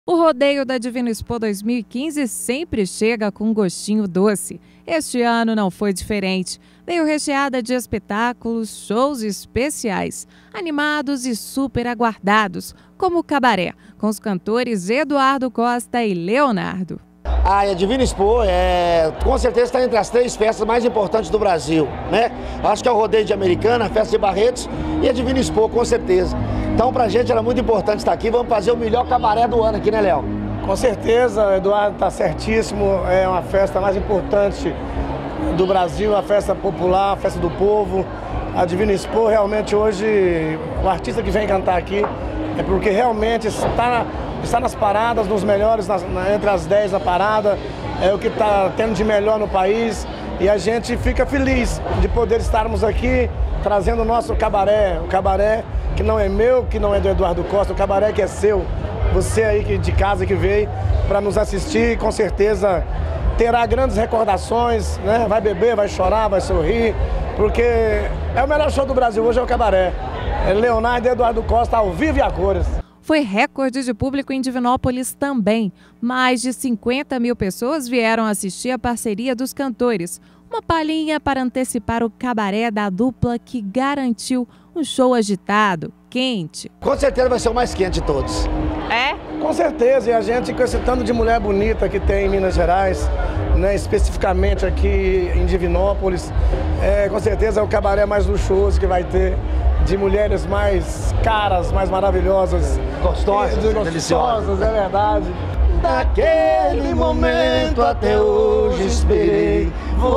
O rodeio da Divina Expo 2015 sempre chega com um gostinho doce. Este ano não foi diferente. Veio recheada de espetáculos, shows especiais, animados e super aguardados, como o Cabaré, com os cantores Eduardo Costa e Leonardo. A Divina Expo com certeza está entre as 3 festas mais importantes do Brasil, né? Acho que é o rodeio de Americana, a festa de Barretos e a Divina Expo, com certeza. Então, pra gente era muito importante estar aqui. Vamos fazer o melhor cabaré do ano aqui, né, Léo? Com certeza, o Eduardo está certíssimo. É uma festa mais importante do Brasil, uma festa popular, a festa do povo. A Divina Expo, realmente, hoje, o artista que vem cantar aqui é porque realmente está nas paradas, nos melhores, entre as 10 da parada, é o que está tendo de melhor no país. E a gente fica feliz de poder estarmos aqui trazendo o nosso cabaré, o cabaré que não é meu, que não é do Eduardo Costa, o cabaré que é seu. Você aí de casa que veio para nos assistir, com certeza terá grandes recordações, né? Vai beber, vai chorar, vai sorrir, porque é o melhor show do Brasil hoje, é o cabaré. É Leonardo e Eduardo Costa ao vivo e a cores. Foi recorde de público em Divinópolis também. Mais de 50 mil pessoas vieram assistir a parceria dos cantores. Uma palhinha para antecipar o cabaré da dupla que garantiu um show agitado, quente. Com certeza vai ser o mais quente de todos. É? Com certeza, e a gente com esse tanto de mulher bonita que tem em Minas Gerais, né, especificamente aqui em Divinópolis, com certeza é o cabaré mais luxuoso que vai ter, de mulheres mais caras, mais maravilhosas. Gostosas, deliciosas, é verdade. Naquele momento até hoje esperei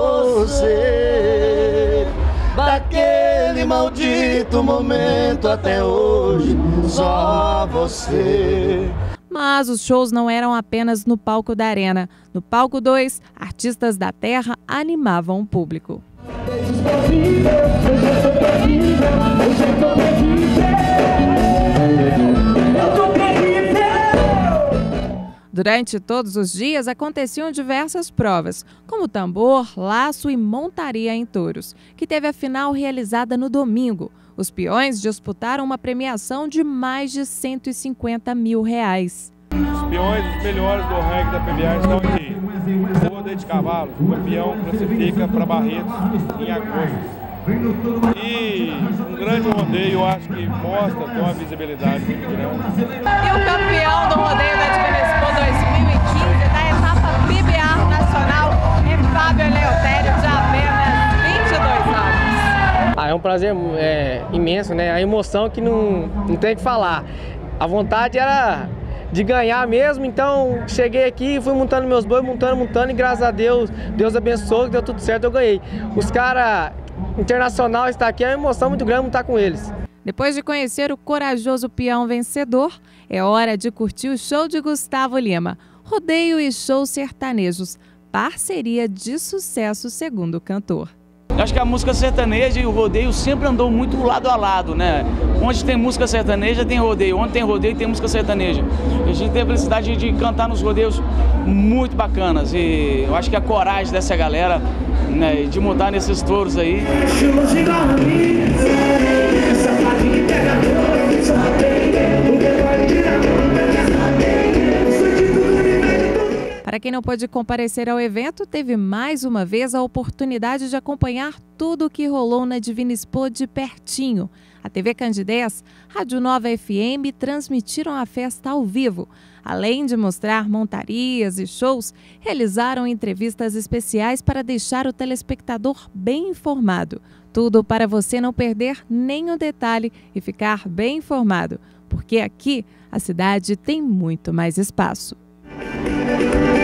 você. Daquele maldito momento até hoje só você. Mas os shows não eram apenas no palco da Arena. No palco 2, artistas da terra animavam o público. Durante todos os dias aconteciam diversas provas, como tambor, laço e montaria em touros, que teve a final realizada no domingo. Os peões disputaram uma premiação de mais de R$150 mil. Os peões, os melhores do ranking da PBA estão aqui. O rodeio de cavalos, o campeão classifica para Barretos em agosto. E um grande rodeio, eu acho que mostra, tem uma visibilidade muito grande. E o campeão do rodeio da Divina Expo 2015 da etapa PBA Nacional é Fábio Eleutério, de apenas 22 anos. É um prazer imenso, né? A emoção que não tem o que falar. A vontade era de ganhar mesmo, então cheguei aqui, fui montando meus bois, montando e graças a Deus, Deus abençoou, que deu tudo certo, eu ganhei. Os caras internacional está aqui, é uma emoção muito grande estar com eles. Depois de conhecer o corajoso peão vencedor, é hora de curtir o show de Gustavo Lima. Rodeio e shows sertanejos, parceria de sucesso segundo o cantor. Eu acho que a música sertaneja e o rodeio sempre andou muito lado a lado, né? Onde tem música sertaneja tem rodeio, onde tem rodeio tem música sertaneja. A gente tem a felicidade de cantar nos rodeios muito bacanas e eu acho que a coragem dessa galera, né, de montar nesses touros aí. Para quem não pôde comparecer ao evento, teve mais uma vez a oportunidade de acompanhar tudo o que rolou na Divina Expo de pertinho. A TV Candidez, Rádio Nova FM transmitiram a festa ao vivo. Além de mostrar montarias e shows, realizaram entrevistas especiais para deixar o telespectador bem informado. Tudo para você não perder nenhum detalhe e ficar bem informado, porque aqui a cidade tem muito mais espaço.